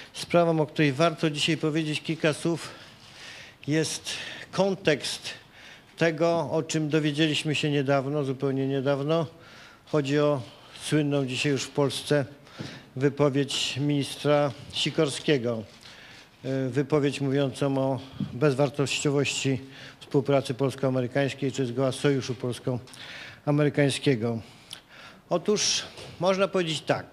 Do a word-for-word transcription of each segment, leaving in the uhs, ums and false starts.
sprawą, o której warto dzisiaj powiedzieć kilka słów, jest kontekst tego, o czym dowiedzieliśmy się niedawno, zupełnie niedawno. Chodzi o słynną dzisiaj już w Polsce wypowiedź ministra Sikorskiego. Wypowiedź mówiącą o bezwartościowości współpracy polsko-amerykańskiej, czy zgoła sojuszu polsko-amerykańskiego. Otóż można powiedzieć tak.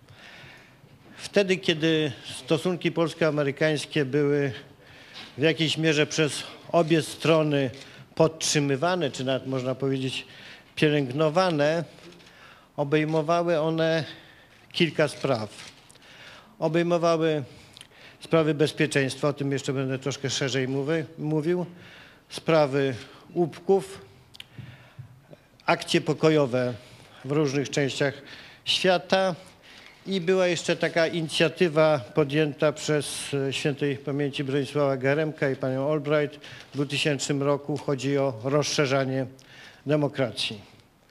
Wtedy, kiedy stosunki polsko-amerykańskie były w jakiejś mierze przez obie strony podtrzymywane, czy nawet można powiedzieć pielęgnowane, obejmowały one kilka spraw. Obejmowały sprawy bezpieczeństwa, o tym jeszcze będę troszkę szerzej mówi, mówił, sprawy łupków, akcje pokojowe w różnych częściach świata i była jeszcze taka inicjatywa podjęta przez świętej pamięci Bronisława Geremka i panią Albright w dwutysięcznym roku. Chodzi o rozszerzanie demokracji.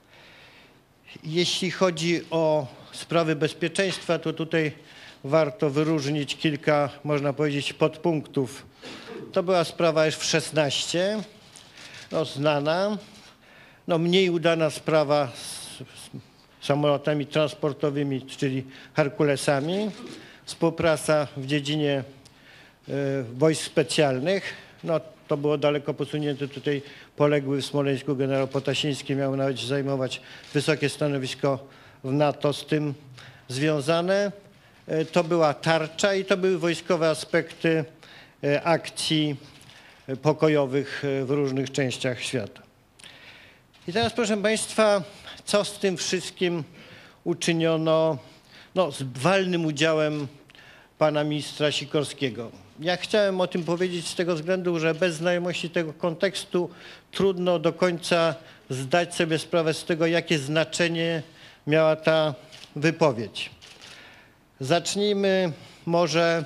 Jeśli chodzi o sprawy bezpieczeństwa, to tutaj warto wyróżnić kilka, można powiedzieć, podpunktów. To była sprawa F szesnaście, no, znana, no, mniej udana sprawa z, z samolotami transportowymi, czyli Herkulesami, współpraca w dziedzinie y, wojsk specjalnych. No, to było daleko posunięte. Tutaj poległy w Smoleńsku generał Potasiński miał nawet zajmować wysokie stanowisko w NATO z tym związane. To była tarcza i to były wojskowe aspekty akcji pokojowych w różnych częściach świata. I teraz, proszę Państwa, co z tym wszystkim uczyniono, no, z walnym udziałem pana ministra Sikorskiego. Ja chciałem o tym powiedzieć z tego względu, że bez znajomości tego kontekstu trudno do końca zdać sobie sprawę z tego, jakie znaczenie miała ta wypowiedź. Zacznijmy może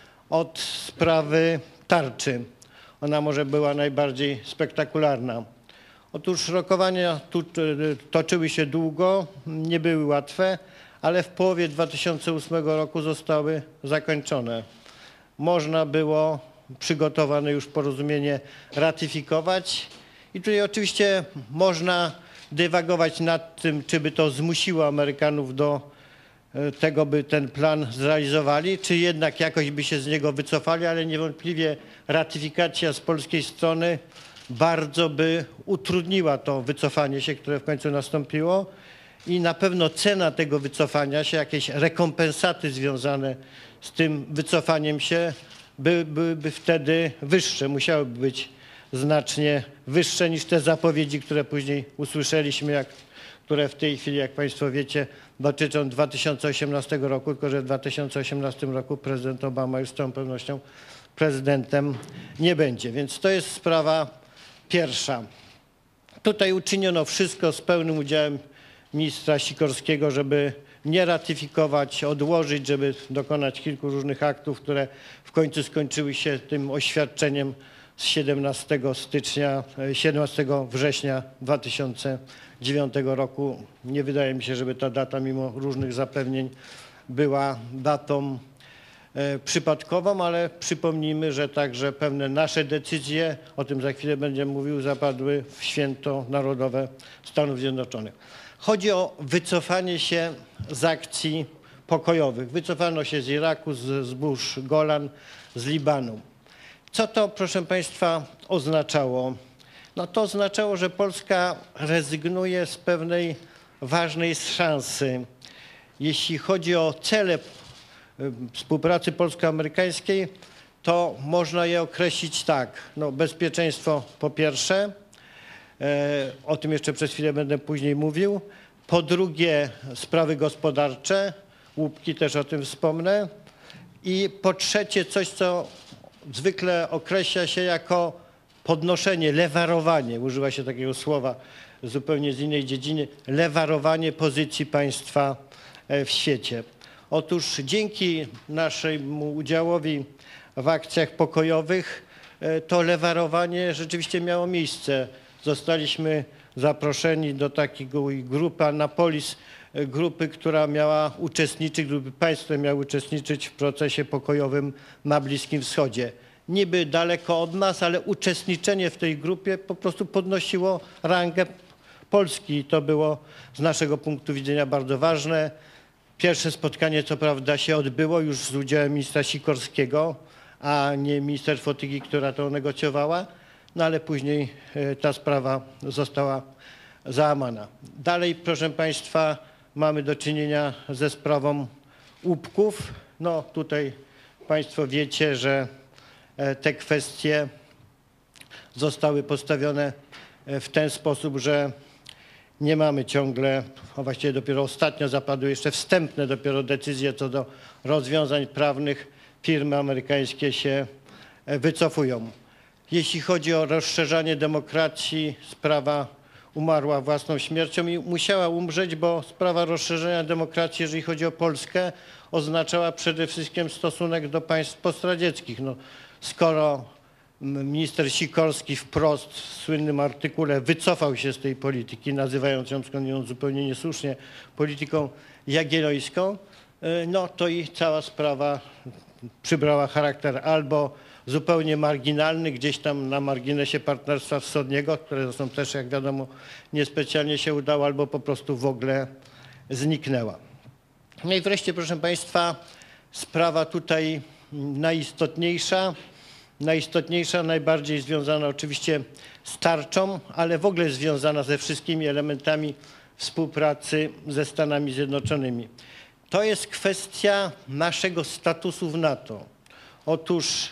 od sprawy tarczy. Ona może była najbardziej spektakularna. Otóż rokowania tu toczyły się długo, nie były łatwe, ale w połowie dwa tysiące ósmego roku zostały zakończone. Można było przygotowane już porozumienie ratyfikować i tutaj oczywiście można dywagować nad tym, czy by to zmusiło Amerykanów do tego, by ten plan zrealizowali, czy jednak jakoś by się z niego wycofali, ale niewątpliwie ratyfikacja z polskiej strony bardzo by utrudniła to wycofanie się, które w końcu nastąpiło i na pewno cena tego wycofania się, jakieś rekompensaty związane z tym wycofaniem się by, byłyby wtedy wyższe, musiałyby być znacznie wyższe niż te zapowiedzi, które później usłyszeliśmy, jak, które w tej chwili, jak Państwo wiecie, dotyczą dwa tysiące osiemnastego roku, tylko że w dwa tysiące osiemnastym roku prezydent Obama już z całą pewnością prezydentem nie będzie. Więc to jest sprawa pierwsza. Tutaj uczyniono wszystko z pełnym udziałem ministra Sikorskiego, żeby nie ratyfikować, odłożyć, żeby dokonać kilku różnych aktów, które w końcu skończyły się tym oświadczeniem z siedemnastego stycznia, siedemnastego września dwa tysiące dziewiątego roku. Nie wydaje mi się, żeby ta data mimo różnych zapewnień była datą e, przypadkową, ale przypomnijmy, że także pewne nasze decyzje, o tym za chwilę będę mówił, zapadły w święto narodowe Stanów Zjednoczonych. Chodzi o wycofanie się z akcji pokojowych. Wycofano się z Iraku, z zbóż Golan, z Libanu. Co to, proszę Państwa, oznaczało? No to oznaczało, że Polska rezygnuje z pewnej ważnej szansy. Jeśli chodzi o cele współpracy polsko-amerykańskiej, to można je określić tak. No, bezpieczeństwo po pierwsze, e, o tym jeszcze przez chwilę będę później mówił. Po drugie sprawy gospodarcze, łupki też o tym wspomnę. I po trzecie coś, co zwykle określa się jako podnoszenie, lewarowanie, używa się takiego słowa zupełnie z innej dziedziny, lewarowanie pozycji państwa w świecie. Otóż dzięki naszemu udziałowi w akcjach pokojowych to lewarowanie rzeczywiście miało miejsce. Zostaliśmy zaproszeni do takiej grupy Annapolis grupy, która miała uczestniczyć, grupy państw, które miały uczestniczyć w procesie pokojowym na Bliskim Wschodzie. Niby daleko od nas, ale uczestniczenie w tej grupie po prostu podnosiło rangę Polski i to było z naszego punktu widzenia bardzo ważne. Pierwsze spotkanie co prawda się odbyło już z udziałem ministra Sikorskiego, a nie minister Fotygi, która to negocjowała, no ale później ta sprawa została załamana. Dalej, proszę Państwa, mamy do czynienia ze sprawą łupków. No tutaj Państwo wiecie, że te kwestie zostały postawione w ten sposób, że nie mamy ciągle, a właściwie dopiero ostatnio zapadły jeszcze wstępne dopiero decyzje co do rozwiązań prawnych. Firmy amerykańskie się wycofują. Jeśli chodzi o rozszerzanie demokracji, sprawa umarła własną śmiercią i musiała umrzeć, bo sprawa rozszerzenia demokracji, jeżeli chodzi o Polskę, oznaczała przede wszystkim stosunek do państw postradzieckich. No, skoro minister Sikorski wprost w słynnym artykule wycofał się z tej polityki, nazywając ją skądinąd zupełnie niesłusznie polityką jagiellońską, no to i cała sprawa przybrała charakter albo zupełnie marginalny, gdzieś tam na marginesie Partnerstwa Wschodniego, które zresztą też, jak wiadomo, niespecjalnie się udało, albo po prostu w ogóle zniknęła. No i wreszcie, proszę Państwa, sprawa tutaj najistotniejsza, najistotniejsza, najbardziej związana oczywiście z tarczą, ale w ogóle związana ze wszystkimi elementami współpracy ze Stanami Zjednoczonymi. To jest kwestia naszego statusu w NATO. Otóż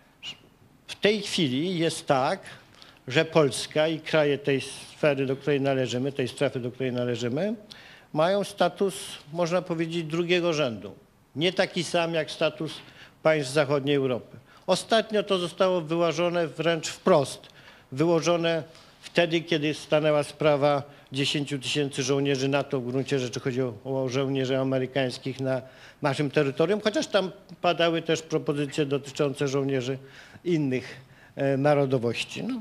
w tej chwili jest tak, że Polska i kraje tej sfery, do której należymy, tej strefy, do której należymy, mają status, można powiedzieć, drugiego rzędu. Nie taki sam jak status państw zachodniej Europy. Ostatnio to zostało wyłożone wręcz wprost. Wyłożone wtedy, kiedy stanęła sprawa dziesięciu tysięcy żołnierzy NATO, w gruncie rzeczy chodzi o, o żołnierzy amerykańskich na naszym terytorium, chociaż tam padały też propozycje dotyczące żołnierzy innych e, narodowości. No,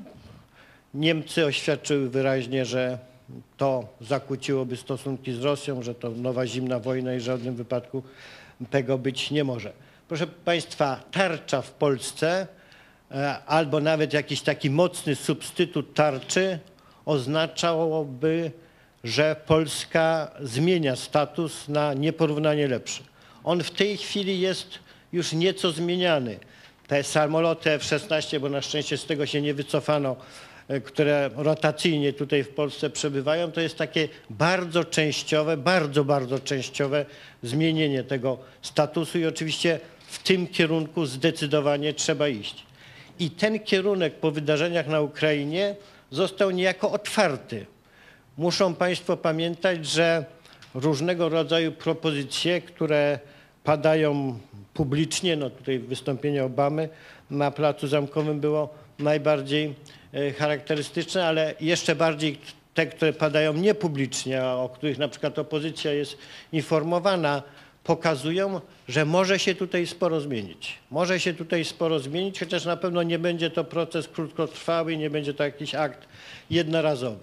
Niemcy oświadczyły wyraźnie, że to zakłóciłoby stosunki z Rosją, że to nowa zimna wojna i w żadnym wypadku tego być nie może. Proszę Państwa, tarcza w Polsce e, albo nawet jakiś taki mocny substytut tarczy oznaczałoby, że Polska zmienia status na nieporównanie lepszy. On w tej chwili jest już nieco zmieniany. Te samoloty F szesnaście, bo na szczęście z tego się nie wycofano, które rotacyjnie tutaj w Polsce przebywają, to jest takie bardzo częściowe, bardzo, bardzo częściowe zmienienie tego statusu i oczywiście w tym kierunku zdecydowanie trzeba iść. I ten kierunek po wydarzeniach na Ukrainie został niejako otwarty. Muszą Państwo pamiętać, że różnego rodzaju propozycje, które padają publicznie, no tutaj wystąpienie Obamy na Placu Zamkowym było najbardziej charakterystyczne, ale jeszcze bardziej te, które padają niepublicznie, a o których na przykład opozycja jest informowana, pokazują, że może się tutaj sporo zmienić. Może się tutaj sporo zmienić, chociaż na pewno nie będzie to proces krótkotrwały, nie będzie to jakiś akt jednorazowy.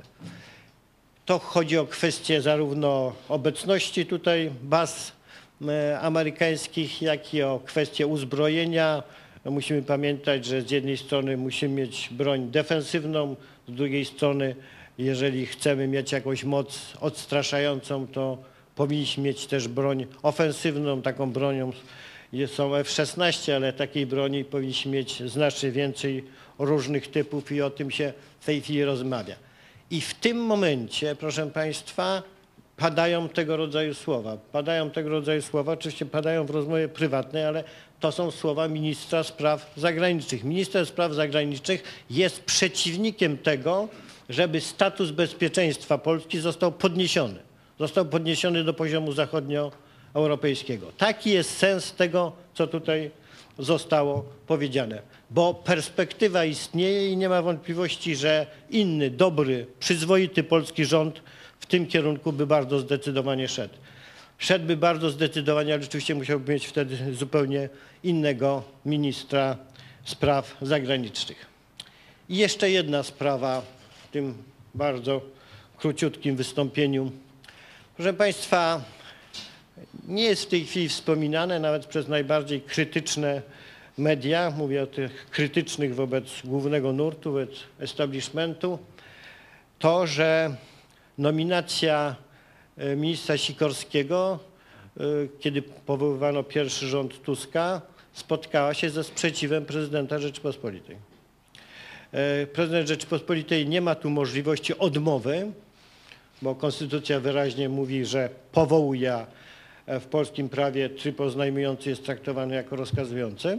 To chodzi o kwestię zarówno obecności tutaj baz amerykańskich, jak i o kwestię uzbrojenia. Musimy pamiętać, że z jednej strony musimy mieć broń defensywną, z drugiej strony, jeżeli chcemy mieć jakąś moc odstraszającą, to powinniśmy mieć też broń ofensywną. Taką bronią są F szesnaście, ale takiej broni powinniśmy mieć znacznie więcej różnych typów i o tym się w tej chwili rozmawia. I w tym momencie, proszę Państwa, padają tego rodzaju słowa. Padają tego rodzaju słowa, oczywiście padają w rozmowie prywatnej, ale to są słowa ministra spraw zagranicznych. Minister spraw zagranicznych jest przeciwnikiem tego, żeby status bezpieczeństwa Polski został podniesiony. Został podniesiony do poziomu zachodnioeuropejskiego. Taki jest sens tego, co tutaj zostało powiedziane. Bo perspektywa istnieje i nie ma wątpliwości, że inny, dobry, przyzwoity polski rząd w tym kierunku by bardzo zdecydowanie szedł. Szedłby bardzo zdecydowanie, ale rzeczywiście musiałby mieć wtedy zupełnie innego ministra spraw zagranicznych. I jeszcze jedna sprawa w tym bardzo króciutkim wystąpieniu. Proszę Państwa, nie jest w tej chwili wspominane nawet przez najbardziej krytyczne media, mówię o tych krytycznych wobec głównego nurtu, wobec establishmentu, to, że nominacja ministra Sikorskiego, kiedy powoływano pierwszy rząd Tuska, spotkała się ze sprzeciwem prezydenta Rzeczypospolitej. Prezydent Rzeczypospolitej nie ma tu możliwości odmowy, bo konstytucja wyraźnie mówi, że powołuje, w polskim prawie tryb oznajmujący jest traktowany jako rozkazujący,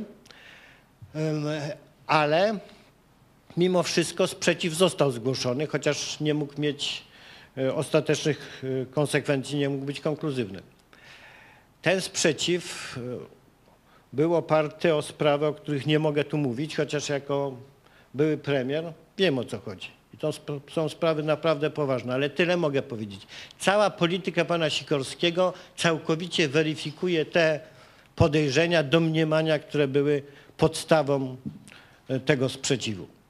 ale mimo wszystko sprzeciw został zgłoszony, chociaż nie mógł mieć ostatecznych konsekwencji, nie mógł być konkluzywny. Ten sprzeciw był oparty o sprawy, o których nie mogę tu mówić, chociaż jako były premier wiem, o co chodzi. I to są sprawy naprawdę poważne, ale tyle mogę powiedzieć. Cała polityka pana Sikorskiego całkowicie weryfikuje te podejrzenia, domniemania, które były podstawą tego sprzeciwu.